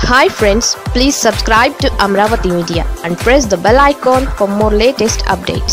Hi friends, please subscribe to Amaravathi Media and press the bell icon for more latest updates.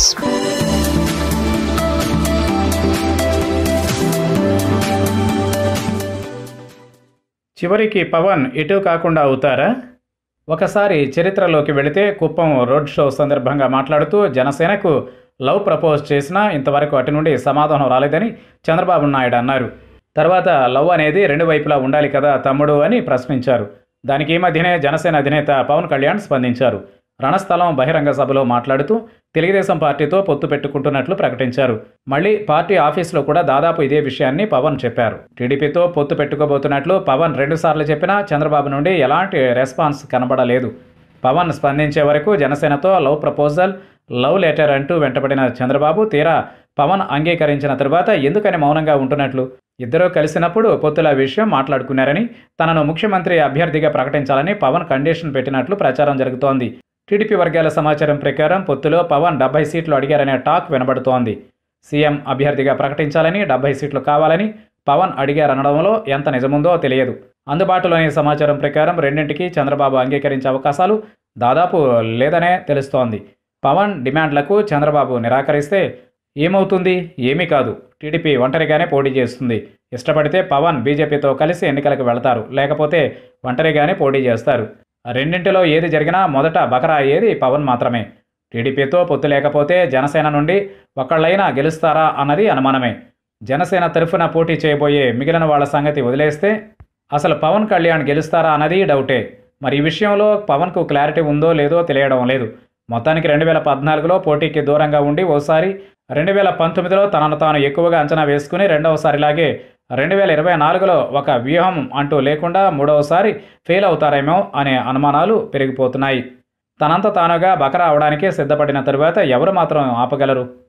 చివరికి పవన్ ఇటు కాకుండా అవుతారా? ఒకసారి చరిత్రలోకి వెళితే కుప్పం రోడ్ షో సందర్భంగా మాట్లాడుతూ జనసేనకు లవ్ ప్రపోజ్ చేసినా ఇంతవరకు అటు నుండి సమాధానం రాలేదని చంద్రబాబు నాయుడు అన్నారు. తర్వాత లవ్ అనేది రెండు వైపులా ఉండాలి కదా తమ్ముడు అని ప్రశ్నించారు. దానికి ఈ మధ్యనే జనసేన అధినేత పవన్ కళ్యాణ్ స్పందించారు. రణస్థలం బహిరంగ సభలో మాట్లాడుతూ తెలుగుదేశం పార్టీతో పొత్తు పెట్టుకుంటున్నట్లు ప్రకటించారు. మళ్ళీ పార్టీ ఆఫీసులో కూడా దాదాపు ఇదే విషయాన్ని పవన్ చెప్పారు. టీడీపీతో పొత్తు పెట్టుకోబోతున్నట్లు పవన్ 2 సార్లు చెప్పినా చంద్రబాబు నుండి ఎలాంటి రెస్పాన్స్ కనబడలేదు. పవన్ స్పందించే వరకు జనసేనతో లవ్ ప్రపోజల్, లవ్ లెటర్ అంటూ వెంటబడిన చంద్రబాబు తీరా పవన్ అంగీకరించిన తరువాత ఎందుకని మౌనంగా ఉంటున్నట్లు? ఇద్దరూ కలిసినప్పుడు పొత్తుల విషయం మాట్లాడుకున్నారని, తనను ముఖ్యమంత్రి అభ్యర్థిగా ప్రకటించాలని పవన్ కండిషన్ పెట్టినట్లు ప్రచారం జరుగుతోంది. టీడీపీ వర్గాల సమాచారం ప్రకారం పొత్తులో పవన్ 70 సీట్లు అడిగారనే టాక్ వినబడుతోంది. సీఎం అభ్యర్థిగా ప్రకటించాలని 70 సీట్లు కావాలని పవన్ అడిగారనడంలో ఎంత నిజముందో తెలియదు. అందుబాటులోని సమాచారం ప్రకారం రెండింటికి చంద్రబాబు అంగీకరించే అవకాశాలు దాదాపు లేదనే తెలుస్తోంది. పవన్ డిమాండ్లకు చంద్రబాబు నిరాకరిస్తే ఏమవుతుంది? ఏమీ కాదు. టీడీపీ ఒంటరిగానే పోటీ చేస్తుంది. ఇష్టపడితే పవన్ బీజేపీతో కలిసి ఎన్నికలకు వెళతారు, లేకపోతే ఒంటరిగానే పోటీ చేస్తారు. రెండింటిలో ఏది జరిగినా మొదట బకరా అయ్యేది పవన్ మాత్రమే. టీడీపీతో పొత్తు లేకపోతే జనసేన నుండి ఒకళ్ళైనా గెలుస్తారా అన్నది అనుమానమే. జనసేన తరఫున పోటీ చేయబోయే మిగిలిన వాళ్ళ సంగతి వదిలేస్తే అసలు పవన్ కళ్యాణ్ గెలుస్తారా అన్నది డౌటే. మరి ఈ విషయంలో పవన్కు క్లారిటీ ఉందో లేదో తెలియడం లేదు. మొత్తానికి 2014లో పోటీకి దూరంగా ఉండి ఓసారి, 2019లో తనను తాను ఎక్కువగా అంచనా వేసుకుని రెండవసారిలాగే 2024లో ఒక వ్యూహం అంటూ లేకుండా మూడవసారి ఫెయిల్ అవుతారేమో అనే అనుమానాలు పెరిగిపోతున్నాయి. తనంత తానుగా బకరా అవడానికే సిద్ధపడిన తరువాత ఎవరు మాత్రం ఆపగలరు?